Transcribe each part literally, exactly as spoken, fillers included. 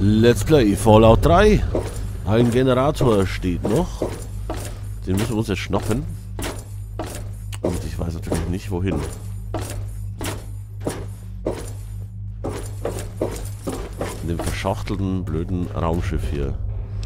Let's Play Fallout drei. Ein Generator steht noch. Den müssen wir uns jetzt schnappen. Und ich weiß natürlich nicht, wohin. In dem verschachtelten, blöden Raumschiff hier.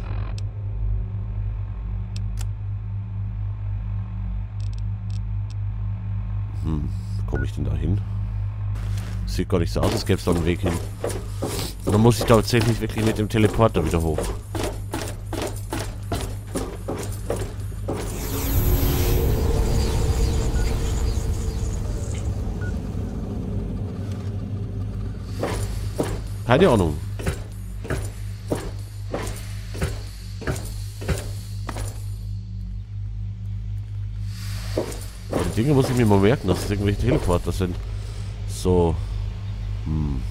Hm, komme ich denn da hin? Sieht gar nicht so aus, als gäbe es da einen Weg hin. Und dann muss ich tatsächlich wirklich mit dem Teleporter wieder hoch. Keine Ahnung. Aber die Dinge muss ich mir mal merken, dass es irgendwelche Teleporter sind. So. Hm.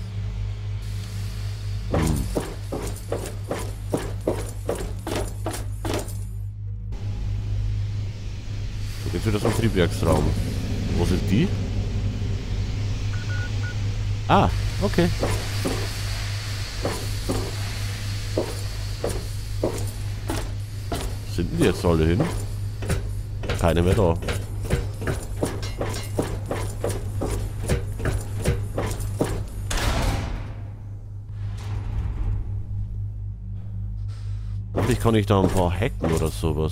Hm. So geht's wieder zum Triebwerksraum. Wo sind die? Ah, okay. Sind die jetzt alle hin? Keine mehr da. Hoffentlich kann ich da ein paar hacken oder sowas.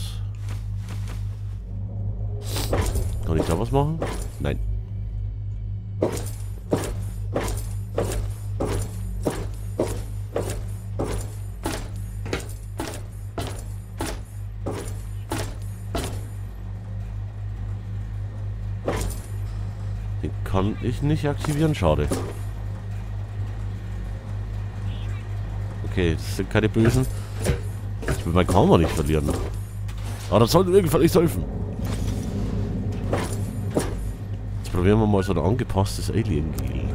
Kann ich da was machen? Nein. Den kann ich nicht aktivieren, schade. Okay, das sind keine Bösen. Ich will mein Karma nicht verlieren. Aber das sollte irgendwann nicht helfen. Jetzt probieren wir mal so ein angepasstes Alien-Gel.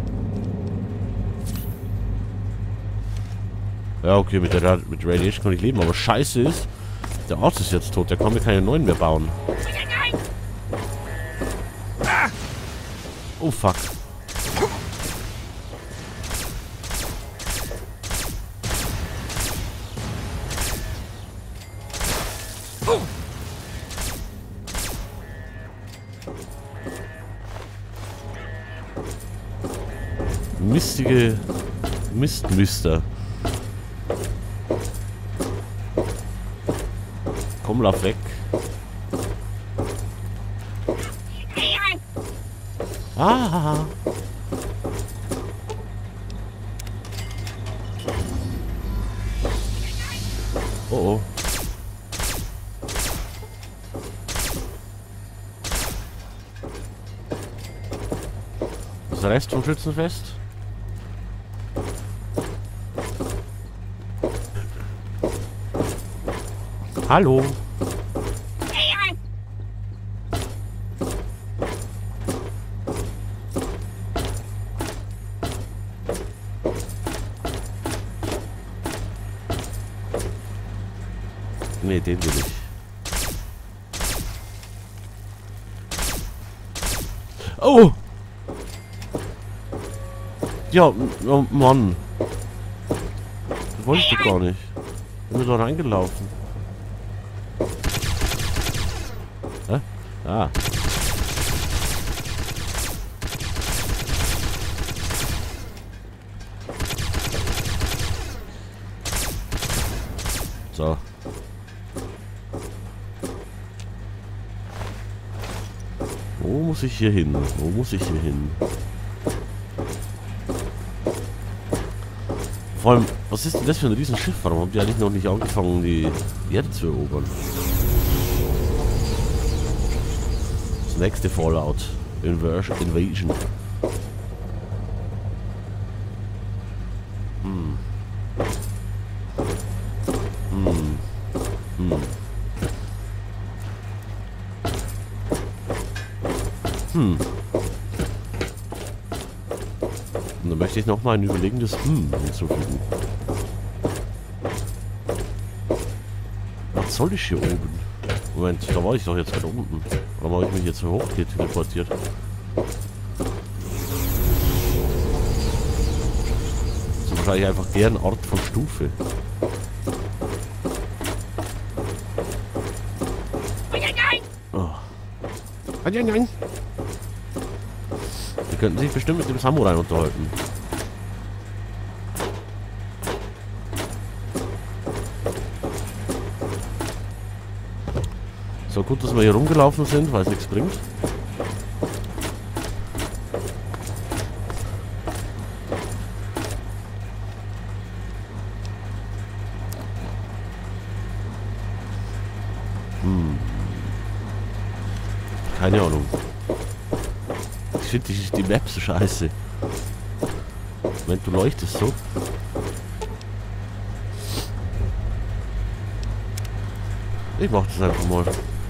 Ja, okay, mit der mit Radiation kann ich leben, aber scheiße ist, der Arzt ist jetzt tot, der kann mir keine neuen mehr bauen. Oh fuck. Mistige Mistmister. Komm, lauf weg. Ah. Oh oh. Das Rest vom Schützenfest? Hallo. Nee, den will ich. Oh! Ja, oh Mann. Das wollte ich doch gar nicht. Ich bin da reingelaufen. Hä? Ah. So. Wo muss ich hier hin? Wo muss ich hier hin? Vor allem, was ist denn das für ein Riesenschiff? Warum haben die eigentlich noch nicht angefangen, die Erde zu erobern? Das nächste Fallout. Inversion, Invasion. Hm. Hm. Hm. Hm. Und dann möchte ich noch mal ein überlegendes Hm hinzufügen. Was soll ich hier oben? Moment, da war ich doch jetzt gerade unten. Warum habe ich mich jetzt so hoch teleportiert? wahrscheinlich einfach deren Art von Stufe. Oh. Nein, nein. Die könnten sich bestimmt mit dem Samurai unterhalten. So gut, dass wir hier rumgelaufen sind, weil es nichts bringt. Hm. Keine Ahnung. Ich finde die, die Map so scheiße. Wenn du leuchtest so. Ich mach das einfach mal.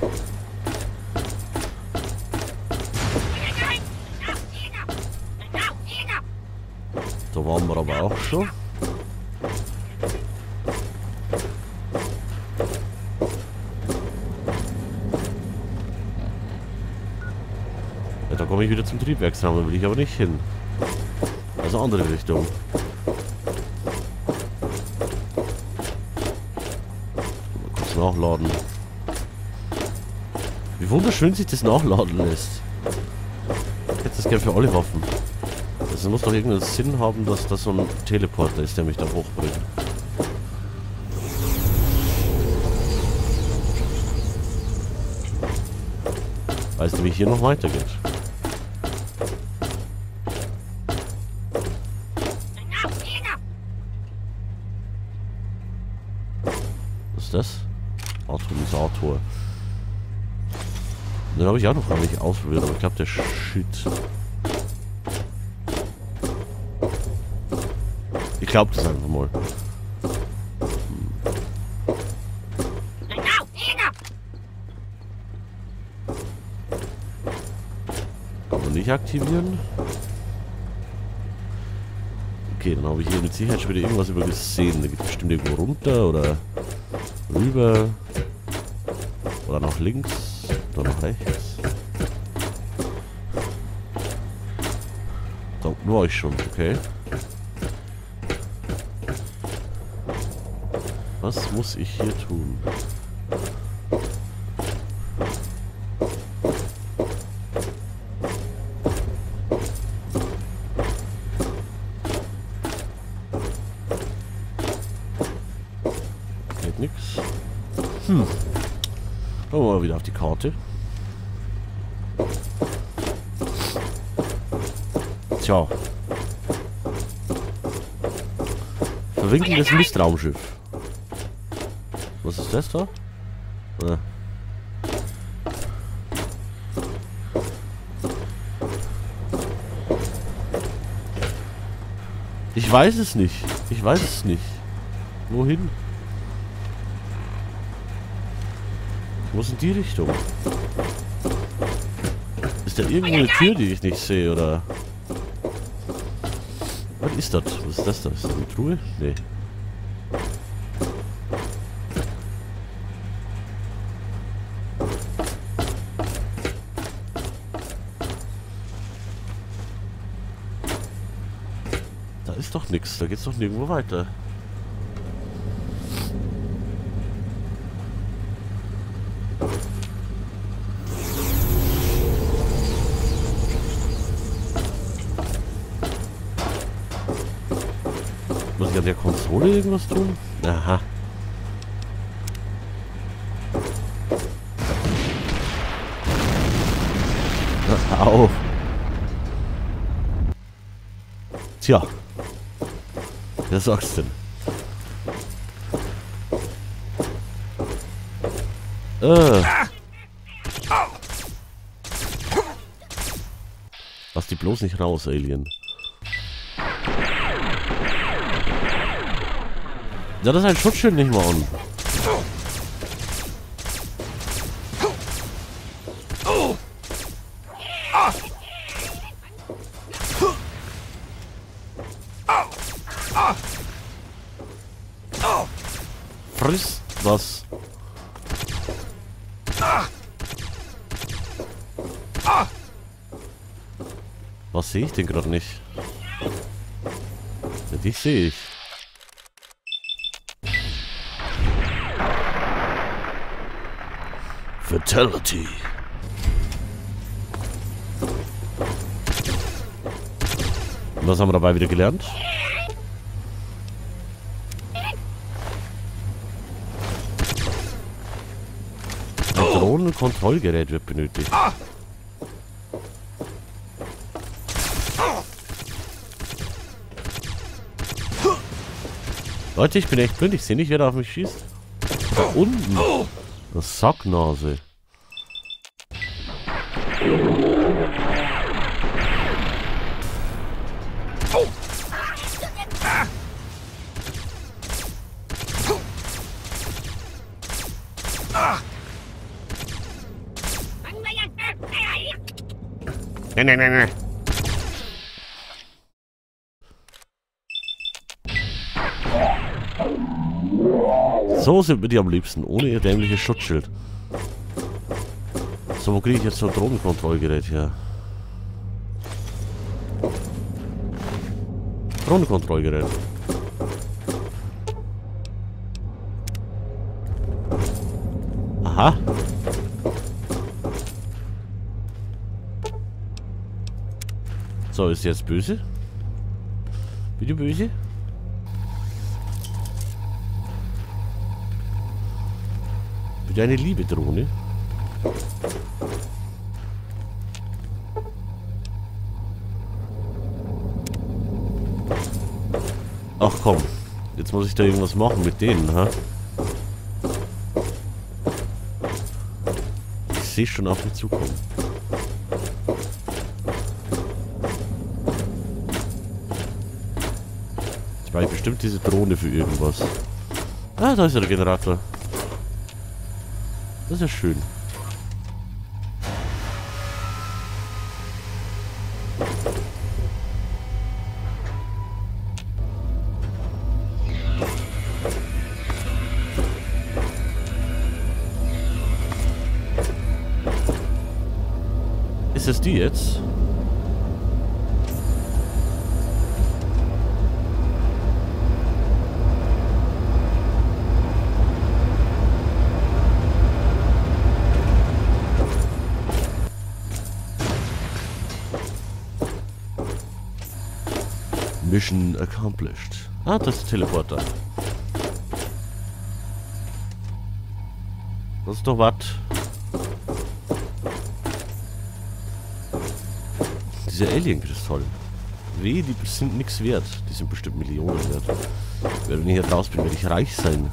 Da waren wir aber auch schon. Ja, da komme ich wieder zum Triebwerksraum, da will ich aber nicht hin. Also andere Richtung. Mal kurz nachladen. Wie wunderschön sich das nachladen lässt. Ich hätte das gerne für alle Waffen. Das muss doch irgendeinen Sinn haben, dass das so ein Teleporter ist, der mich da hochbringt. Weißt du, wie hier noch weitergeht? Was ist das? Atomisator. Den habe ich auch noch gar nicht ausprobiert, aber ich glaube, der Shit. Ich glaube das einfach mal. Hm. Kann man nicht aktivieren. Okay, dann habe ich hier mit Sicherheit schon wieder irgendwas übergesehen. Da geht bestimmt irgendwo runter oder rüber. Oder nach links. Oder nach rechts. Da unten war ich schon, okay. Was muss ich hier tun? Geht nix. Hm. Schauen wir mal wieder auf die Karte. Tja. Verwinkeltes Mistraumschiff. Was ist das da? Oder? Ich weiß es nicht. Ich weiß es nicht. Wohin? Ich muss in die Richtung. Ist da irgendwo eine Tür, die ich nicht sehe, oder? Was ist das? Was ist das da? Ist das eine Truhe? Nee. Da ist doch nichts. Da geht's doch nirgendwo weiter. Muss ich an der Konsole irgendwas tun? Aha. Au. Tja. Wer sagt's denn? Äh. Lass die bloß nicht raus, Alien. Ja, das ist ein Schutzschild nicht mal an. Friss was. Was sehe ich denn gerade nicht? Ja, dich sehe ich. Fatality. Und was haben wir dabei wieder gelernt? Ein Drohnenkontrollgerät wird benötigt. Leute, ich bin echt blind. Ich sehe nicht, wer da auf mich schießt. Da unten. Eine Sacknase. Nein, nein, nein, nein. So sind wir die am liebsten, ohne ihr dämliches Schutzschild. So, wo kriege ich jetzt so ein Drohnenkontrollgerät her? Drohnenkontrollgerät. Aha. So, ist jetzt böse? Bitte böse? Bitte eine liebe Drohne. Ach komm, jetzt muss ich da irgendwas machen mit denen, ha? Ich sehe schon auf mich zukommen. Jetzt brauche ich bestimmt diese Drohne für irgendwas. Ah, da ist ja der Generator. Das ist ja schön. Ist es die jetzt? Mission accomplished. Ah, das ist der Teleporter. Das ist doch was. Diese Alien-Kristalle. Weh, die sind nichts wert. Die sind bestimmt Millionen wert. Wenn ich hier raus bin, werde ich reich sein.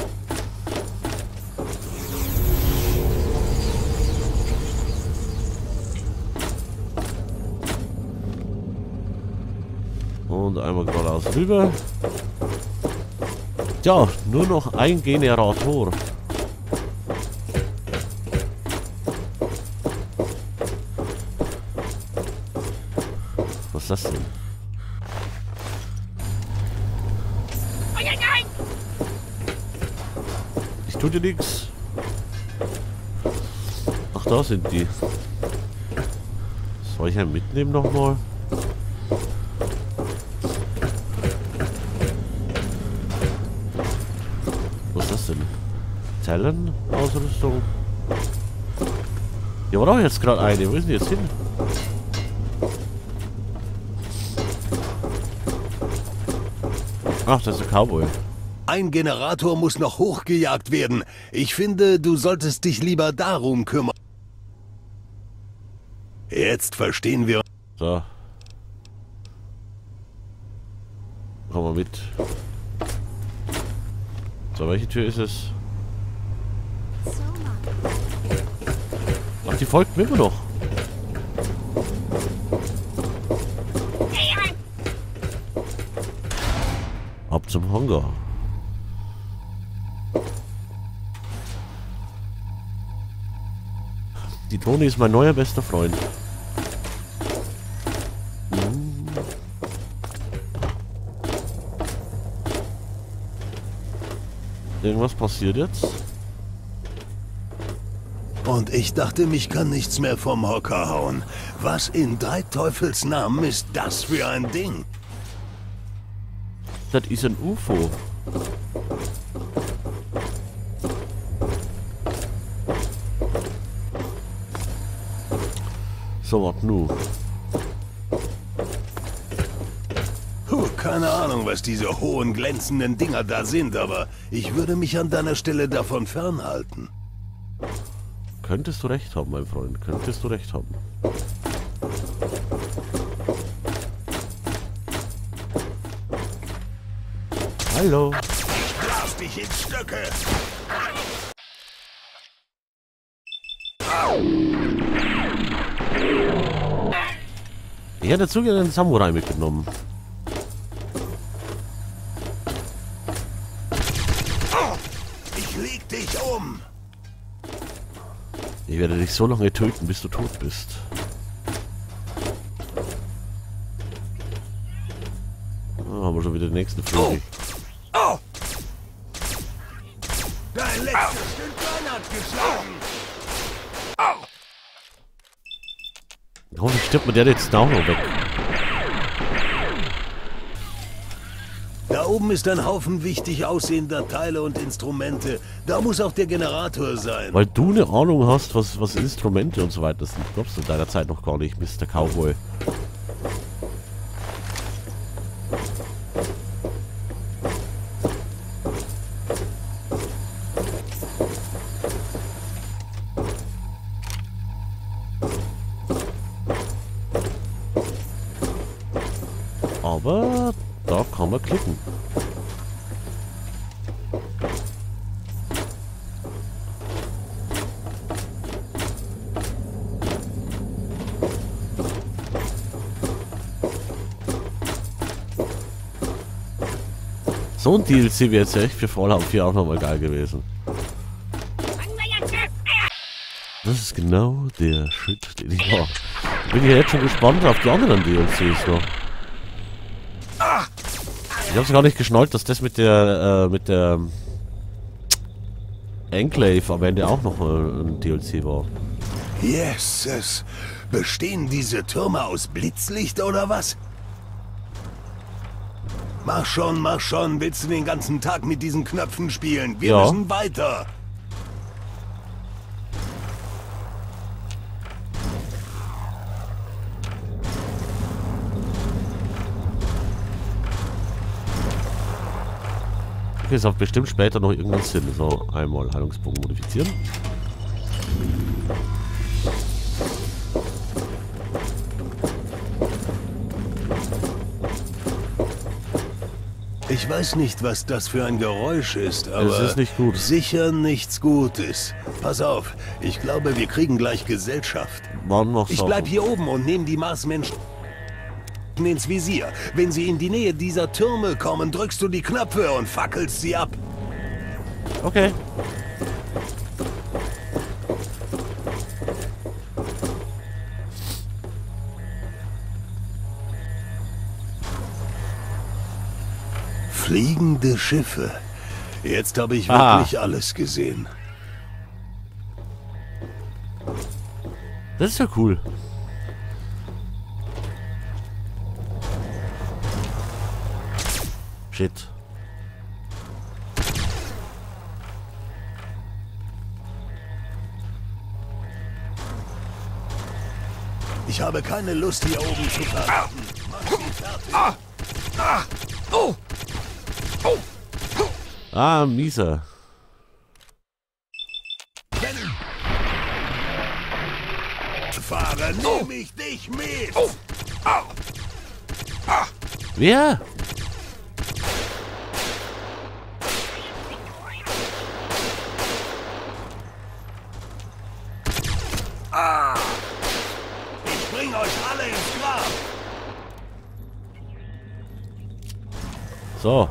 Und einmal geradeaus rüber. Tja, nur noch ein Generator. Was ist das denn? Ich tue dir nichts. Ach, da sind die. Soll ich einen mitnehmen nochmal? Was ist das denn? Talon-Ausrüstung? Ja, war doch jetzt gerade eine. Wo ist die jetzt hin? Ach, das ist ein Cowboy. Ein Generator muss noch hochgejagt werden. Ich finde, du solltest dich lieber darum kümmern. Jetzt verstehen wir. So. Komm mal mit. So, welche Tür ist es? Ach, die folgt mir immer noch. Ab zum Hangar. Die Drohne ist mein neuer bester Freund. Hm. Irgendwas passiert jetzt? Und ich dachte, mich kann nichts mehr vom Hocker hauen. Was in drei Teufels Namen ist das für ein Ding? Das ist ein U F O. So, was nu? Puh, keine Ahnung, was diese hohen, glänzenden Dinger da sind, aber ich würde mich an deiner Stelle davon fernhalten. Könntest du recht haben, mein Freund. Könntest du recht haben. Hallo. Ich blas dich in Stücke. Ich hätte zu gerne einen Samurai mitgenommen. Ich leg dich um. Ich werde dich so lange töten, bis du tot bist. Ah, haben wir schon wieder den nächsten Vogel. Oh. Dein letztes Stündlein hat geschlagen. Hoffentlich stirbt mir der jetzt auch noch weg. Da oben ist ein Haufen wichtig aussehender Teile und Instrumente. Da muss auch der Generator sein. Weil du eine Ahnung hast, was, was Instrumente und so weiter sind. Glaubst du in deiner Zeit noch gar nicht, Mister Cowboy. Aber da kann man klicken. So ein D L C wäre jetzt echt für Fallout vier auch nochmal geil gewesen. Das ist genau der Shit, den ich war. Bin ja jetzt schon gespannt auf die anderen D L Cs noch. Ich hab's gar nicht geschnallt, dass das mit der, äh, mit der Enclave am Ende auch noch ein D L C war. Yes, bestehen diese Türme aus Blitzlicht oder was? Mach schon, mach schon. Willst du den ganzen Tag mit diesen Knöpfen spielen? Wir Ja. müssen weiter. Okay, es hat bestimmt später noch irgendwann Sinn. So, einmal Heilungsbogen modifizieren. Ich weiß nicht, was das für ein Geräusch ist, aber Es ist nicht gut. sicher nichts Gutes. Pass auf, ich glaube, wir kriegen gleich Gesellschaft. Wann noch Ich bleib hier oben und nehme die Marsmenschen ins Visier. Wenn sie in die Nähe dieser Türme kommen, drückst du die Knöpfe und fackelst sie ab. Okay. Fliegende Schiffe. Jetzt habe ich Ah. wirklich alles gesehen. Das ist ja cool. Shit. Ich habe keine Lust, hier oben zu verraten. Mach sie fertig. Ah, mieser. Fahre, nehme ich dich mit. Wer? Ich bring euch alle ins Grab. So.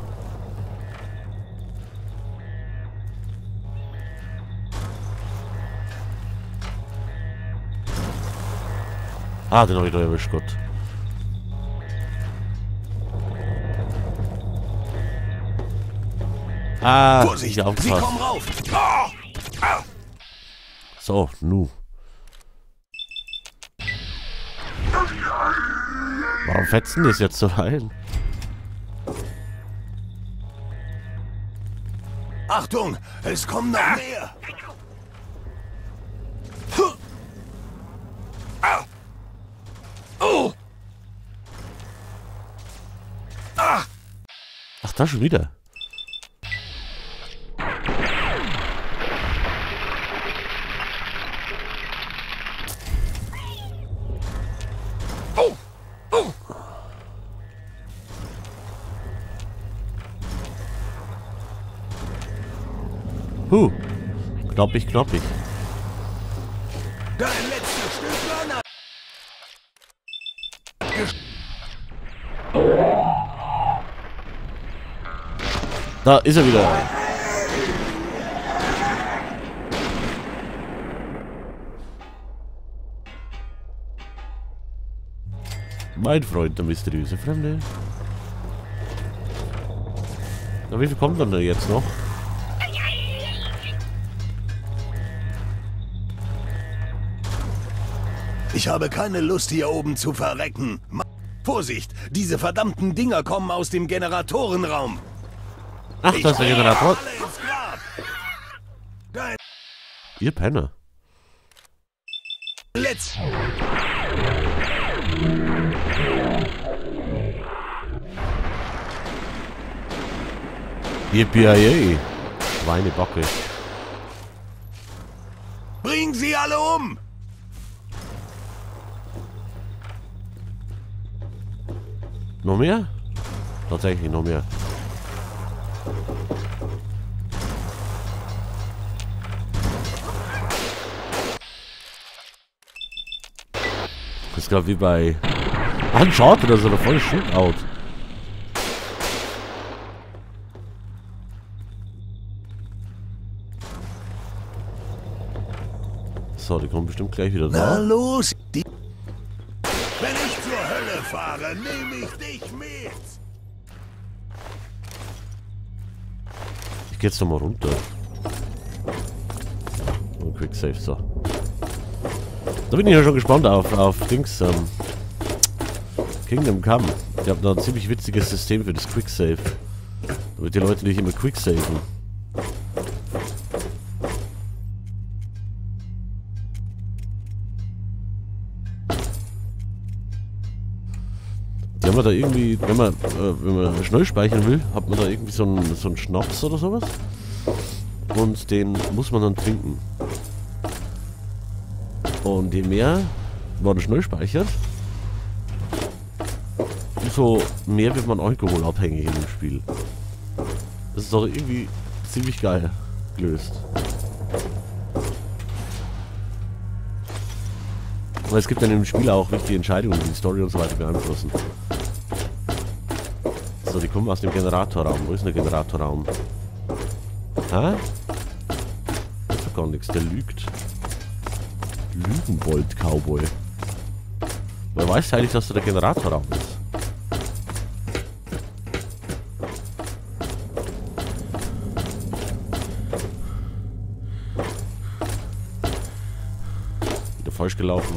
Ah, den habe ich doch erwischt, Gott. Ah, Vorsicht, nicht sie aufgepasst. kommen rauf. So, nu. Warum fetzen das jetzt so rein? Achtung, es kommen noch mehr. Ach, da schon wieder. Oh. Oh. Huh. Knoppig, knoppig. Dein letztes Stück Land. Da ist er wieder. Mein Freund, der mysteriöse Fremde. Na, wie viel kommt dann da jetzt noch? Ich habe keine Lust, hier oben zu verrecken. Ma- Vorsicht, diese verdammten Dinger kommen aus dem Generatorenraum. Ach, das ist der Generator. Alle ins Grab. Dein Ihr Penner. Letz... Yippie-yay. Schweinebacke. Bring sie alle um! Noch mehr? Tatsächlich noch mehr. Das ist gerade wie bei Uncharted oder so, eine volle Shootout. So, die kommen bestimmt gleich wieder Na da. los! Die Wenn ich zur Hölle fahre, nehme ich dich mit! Ich geh jetzt noch mal runter. Und Quick Save, so. Da bin ich ja schon gespannt auf, auf Dings, ähm, Kingdom Come. Ich habe da ein ziemlich witziges System für das Quick Save. Damit die Leute nicht immer Quick saven. Die haben wir da irgendwie, wenn man, äh, wenn man schnell speichern will, hat man da irgendwie so einen, so einen Schnaps oder sowas. Und den muss man dann trinken. Und je mehr man schnell speichert, umso mehr wird man alkoholabhängig in dem Spiel. Das ist doch irgendwie ziemlich geil gelöst. Aber es gibt dann im Spiel auch wichtige Entscheidungen, die die Story und so weiter beeinflussen. So, die kommen aus dem Generatorraum. Wo ist denn der Generatorraum? Hä? Das ist doch gar nichts, der lügt. Lügenbold-Cowboy. Wer weiß eigentlich, dass da der Generatorraum ist? Wieder falsch gelaufen.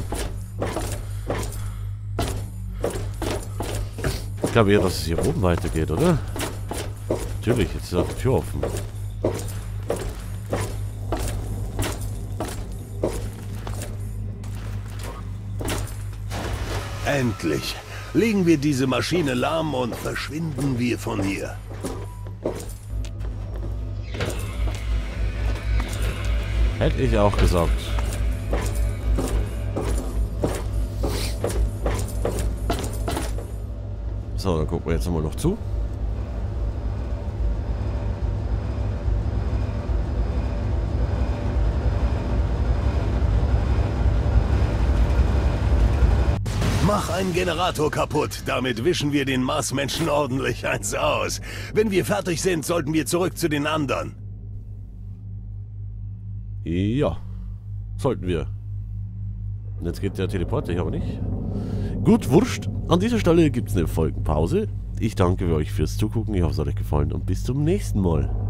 Ich glaube eher, dass es hier oben weitergeht, oder? Natürlich, jetzt ist auch die Tür offen. Endlich! Legen wir diese Maschine lahm und verschwinden wir von hier. Hätte ich auch gesagt. So, dann gucken wir jetzt mal noch zu. Mach einen Generator kaputt, damit wischen wir den Marsmenschen ordentlich eins aus. Wenn wir fertig sind, sollten wir zurück zu den anderen. Ja, sollten wir. Und jetzt geht der Teleporter hier aber nicht. Gut, wurscht. An dieser Stelle gibt es eine Folgenpause. Ich danke euch fürs Zugucken. Ich hoffe, es hat euch gefallen und bis zum nächsten Mal.